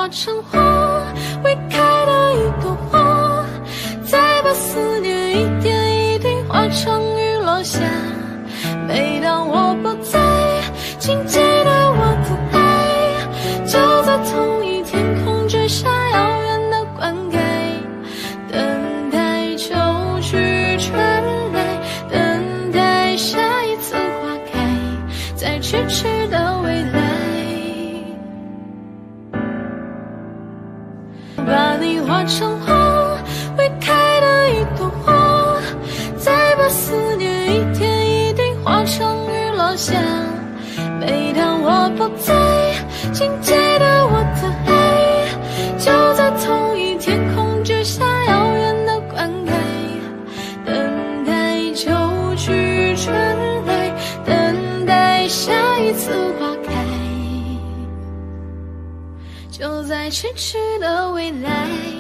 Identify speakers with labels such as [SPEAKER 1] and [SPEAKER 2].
[SPEAKER 1] 化成火，未开的一朵花，再把思念一点一滴化成雨落下。每当我不在，请记得我的爱，就在同一天空之下遥远的灌溉，等待秋去春来，等待下一次花开，在咫尺的未来。把你化成花，未开的一朵花，再把思念一点一滴化成雨落下。每当我不在，请记得我的爱，就在同一天空之下遥远的灌溉，等待秋去春来，等待下一次花开，就在咫尺的未来。